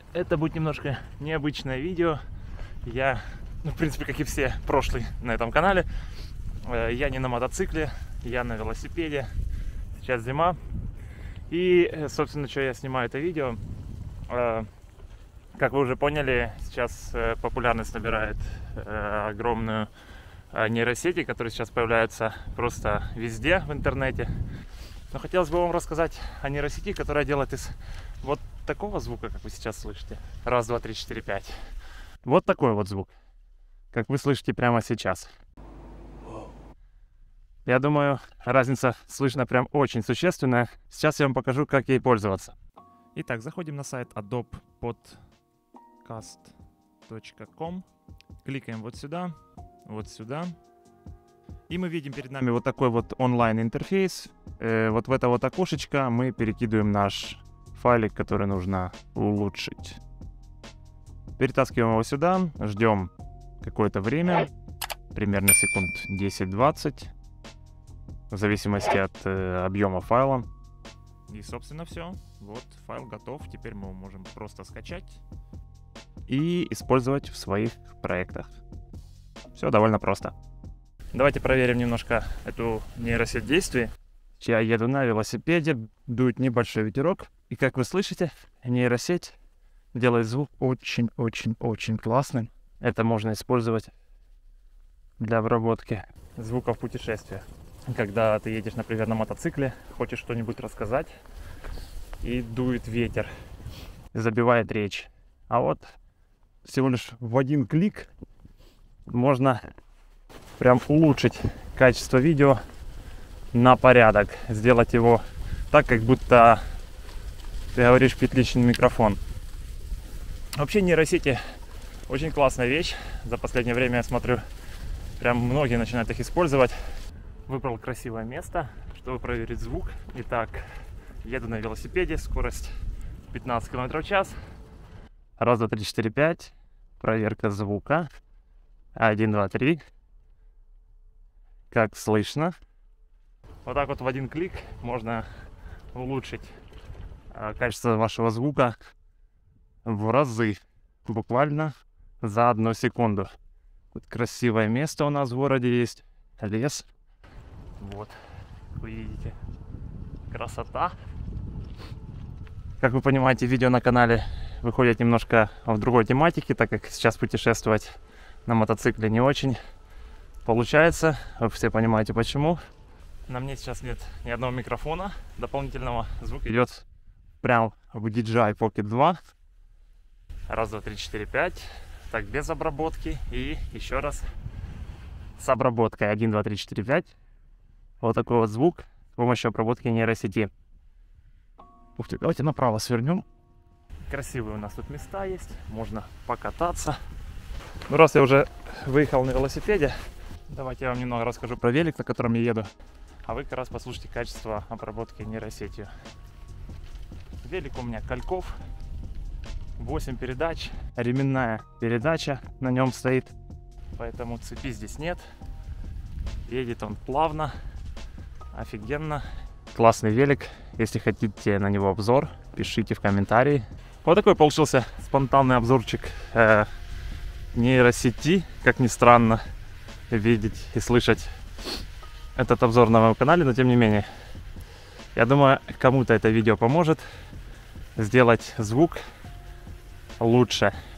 Это будет немножко необычное видео. Я, в принципе, как и все прошлые на этом канале, я не на мотоцикле, я на велосипеде. Сейчас зима. И, собственно, что я снимаю это видео. Как вы уже поняли, сейчас популярность набирает огромную нейросети, которые сейчас появляются просто везде в интернете. Но хотелось бы вам рассказать о нейросети, которая делает из вот такого звука, как вы сейчас слышите. Раз, два, три, четыре, пять. Вот такой вот звук, как вы слышите прямо сейчас. Я думаю, разница слышна прям очень существенная. Сейчас я вам покажу, как ей пользоваться. Итак, заходим на сайт adobepodcast.com. Кликаем вот сюда. И мы видим перед нами вот такой вот онлайн-интерфейс. Вот в это вот окошечко мы перекидываем наш файлик, который нужно улучшить. Перетаскиваем его сюда, ждем какое-то время, примерно секунд 10-20, в зависимости от объема файла. И, собственно, все. Вот файл готов. Теперь мы его можем просто скачать и использовать в своих проектах. Все довольно просто. Давайте проверим немножко эту нейросеть действий. Я еду на велосипеде, дует небольшой ветерок. И как вы слышите, нейросеть делает звук очень-очень-очень классным. Это можно использовать для обработки звуков путешествия. Когда ты едешь, например, на мотоцикле, хочешь что-нибудь рассказать, и дует ветер, забивает речь. А вот всего лишь в один клик можно прям улучшить качество видео на порядок, сделать его так, как будто ты говоришь в петличный микрофон. Вообще нейросети очень классная вещь. За последнее время я смотрю, прям многие начинают их использовать. Выбрал красивое место, чтобы проверить звук. Итак, еду на велосипеде, скорость 15 км в час. Раз, два, три, четыре, пять. Проверка звука. 1, 2, 3. Как слышно. Вот так вот в один клик можно улучшить качество вашего звука в разы. Буквально за 1 секунду. Тут красивое место у нас в городе есть. Лес. Вот, вы видите, красота. Как вы понимаете, видео на канале выходят немножко в другой тематике, так как сейчас путешествовать на мотоцикле не очень получается. Вы все понимаете почему. На мне сейчас нет ни одного микрофона дополнительного. Звук идет прям в DJI Pocket 2. Раз, два, три, четыре, пять. Так, без обработки. И еще раз с обработкой. 1, 2, 3, 4, 5. Вот такой вот звук с помощью обработки нейросети. Ух ты, давайте направо свернем. Красивые у нас тут места есть, можно покататься. Ну, раз я уже выехал на велосипеде, давайте я вам немного расскажу про велик, на котором я еду. А вы как раз послушайте качество обработки нейросетью. Велик у меня Кольков, 8 передач, ременная передача на нем стоит, поэтому цепи здесь нет. Едет он плавно, офигенно. Классный велик. Если хотите на него обзор, пишите в комментарии. Вот такой получился спонтанный обзорчик нейросети. Как ни странно видеть и слышать этот обзор на моем канале, но тем не менее, я думаю, кому-то это видео поможет сделать звук лучше.